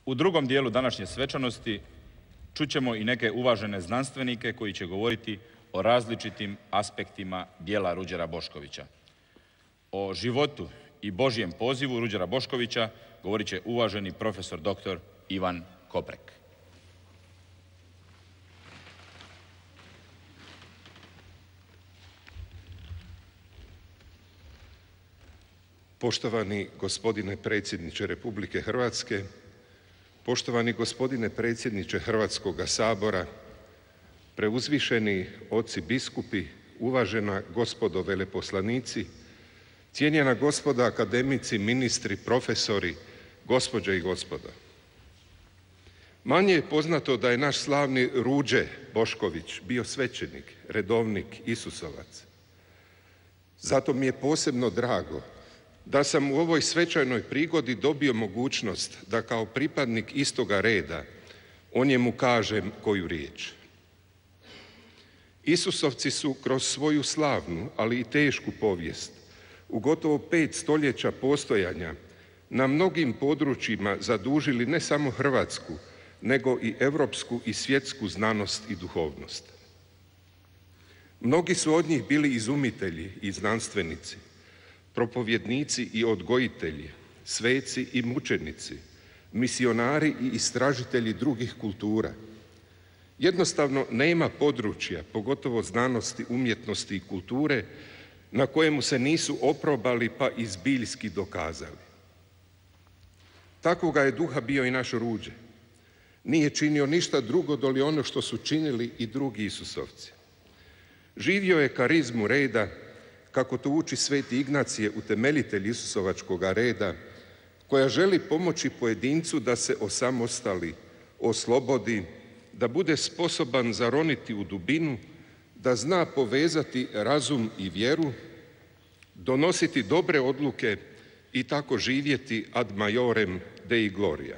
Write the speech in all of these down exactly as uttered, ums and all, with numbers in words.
U drugom dijelu današnje svečanosti čućemo i neke uvažene znanstvenike koji će govoriti o različitim aspektima djela Ruđera Boškovića. O životu i Božjem pozivu Ruđera Boškovića govorit će uvaženi profesor doktor Ivan Koprek. Poštovani gospodine predsjedniče Republike Hrvatske, poštovani gospodine predsjedniče Hrvatskoga sabora, preuzvišeni oci biskupi, uvažena gospodo veleposlanici, cijenjena gospoda akademici, ministri, profesori, gospođe i gospodo. Manje je poznato da je naš slavni Ruđe Bošković bio svećenik, redovnik, Isusovac. Zato mi je posebno drago da sam u ovoj svečanoj prigodi dobio mogućnost da kao pripadnik istoga reda o njemu kažem koju riječ. Isusovci su kroz svoju slavnu, ali i tešku povijest u gotovo pet stoljeća postojanja na mnogim područjima zadužili ne samo hrvatsku, nego i europsku i svjetsku znanost i duhovnost. Mnogi su od njih bili izumitelji i znanstvenici, propovjednici i odgojitelji, sveci i mučenici, misionari i istražitelji drugih kultura. Jednostavno nema područja, pogotovo znanosti, umjetnosti i kulture, na kojemu se nisu oprobali pa i zbiljski dokazali. Takvoga je duha bio i naš Ruđe. Nije činio ništa drugo doli ono što su činili i drugi Isusovci. Živio je karizmu reda, kako to uči sveti Ignacije, utemeljitelj Isusovačkoga reda, koja želi pomoći pojedincu da se osamostali, oslobodi, da bude sposoban zaroniti u dubinu, da zna povezati razum i vjeru, donositi dobre odluke i tako živjeti ad majorem Dei gloria.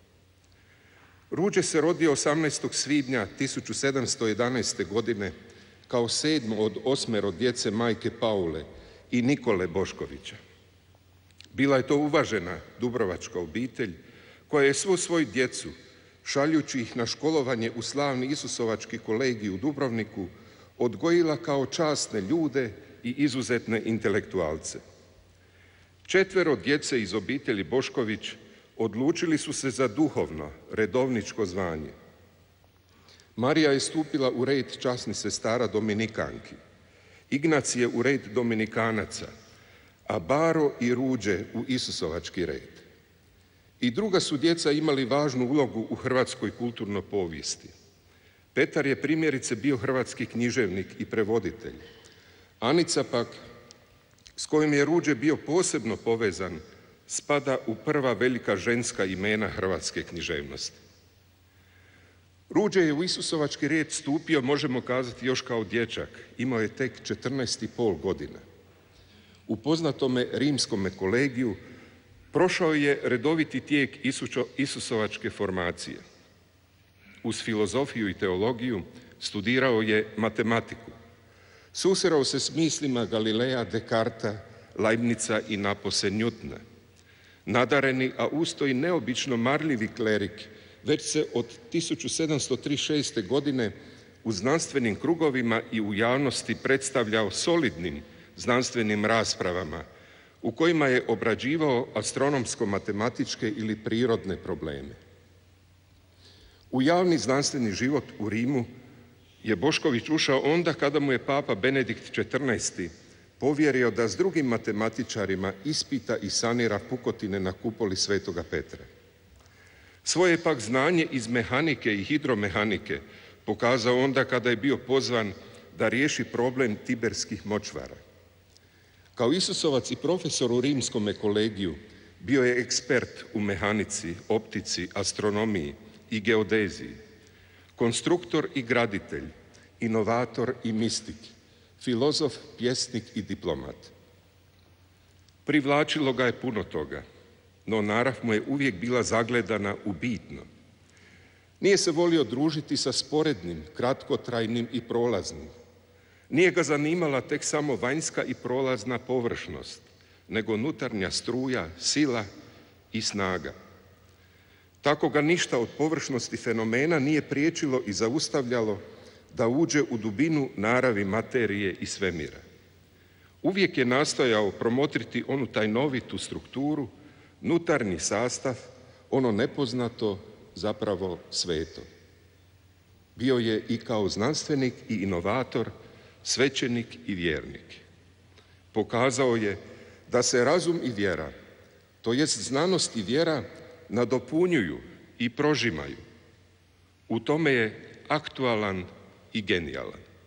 Ruđe se rodio osamnaestog svibnja tisuću sedamsto jedanaeste. godine kao sedmo od osmero djece majke Paule i Nikole Boškovića. Bila je to uvažena dubrovačka obitelj koja je svu svoju djecu, šaljući ih na školovanje u slavni Isusovački kolegij u Dubrovniku, odgojila kao časne ljude i izuzetne intelektualce. Četvero djece iz obitelji Bošković odlučili su se za duhovno, redovničko zvanje. Marija je stupila u red časnih sestara dominikanki, Ignacije u red dominikanaca, a Baro i Ruđe u Isusovački red. I druga su djeca imali važnu ulogu u hrvatskoj kulturnoj povijesti. Petar je primjerice bio hrvatski književnik i prevoditelj. Anica pak, s kojim je Ruđe bio posebno povezan, spada u prva velika ženska imena hrvatske književnosti. Ruđe je u Isusovački red stupio, možemo kazati, još kao dječak. Imao je tek četrnaest i pol godina. U poznatome rimskome kolegiju prošao je redoviti tijek Isusovačke formacije. Uz filozofiju i teologiju studirao je matematiku. Susreo se s mislima Galileja, Dekarta, Leibnica i napose Newtona. Nadareni, a usto i neobično marljivi klerik, već se od tisuću sedamsto trideset šeste. godine u znanstvenim krugovima i u javnosti predstavljao solidnim znanstvenim raspravama u kojima je obrađivao astronomsko-matematičke ili prirodne probleme. U javni znanstveni život u Rimu je Bošković ušao onda kada mu je papa Benedikt četrnaesti. povjerio da s drugim matematičarima ispita i sanira pukotine na kupoli Svetoga Petra. Svoje pak znanje iz mehanike i hidromehanike pokazao onda kada je bio pozvan da riješi problem tiberskih močvara. Kao Isusovac i profesor u rimskome kolegiju bio je ekspert u mehanici, optici, astronomiji i geodeziji, konstruktor i graditelj, inovator i mistik, filozof, pjesnik i diplomat. Privlačilo ga je puno toga, no narav mu je uvijek bila zagledana u bitno. Nije se volio družiti sa sporednim, kratkotrajnim i prolaznim. Nije ga zanimala tek samo vanjska i prolazna površnost, nego unutarnja struja, sila i snaga. Tako ga ništa od površnosti fenomena nije priječilo i zaustavljalo da uđe u dubinu naravi materije i svemira. Uvijek je nastojao promotriti onu tajnovitu strukturu, nutarnji sastav, ono nepoznato, zapravo sveto. Bio je i kao znanstvenik i inovator, svećenik i vjernik. Pokazao je da se razum i vjera, to jest znanost i vjera, nadopunjuju i prožimaju. U tome je aktualan i genijalan.